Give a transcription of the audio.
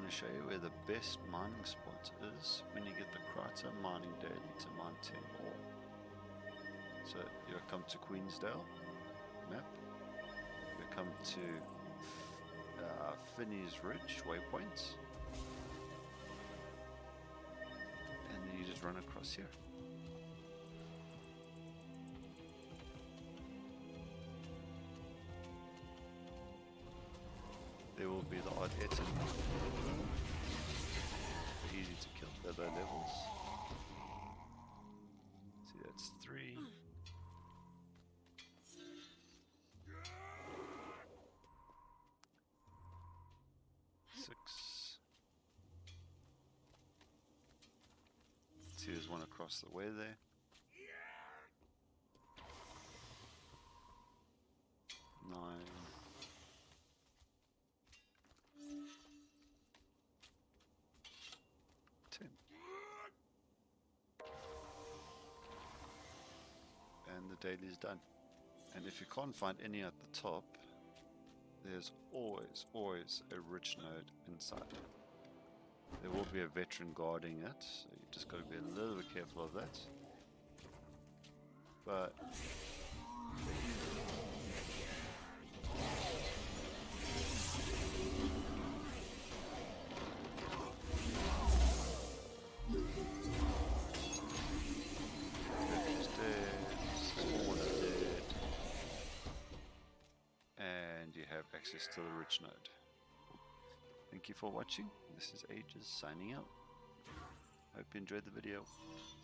to show you where the best mining spot is when you get the Kryta mining daily to mine 10 ore. So you come to Queensdale map, you come to Finney's Ridge waypoint, and then you just run across here. There will be the odd item. Easy to kill at low levels. See, that's 3. 6. See, there's one across the way there. 9. 10. And the daily is done. And if you can't find any at the top, there's always a rich node inside. There will be a veteran guarding it, so you just got to be a little bit careful of that. But and you have access to the rich node. Thank you for watching. This is Ages signing out. Hope you enjoyed the video.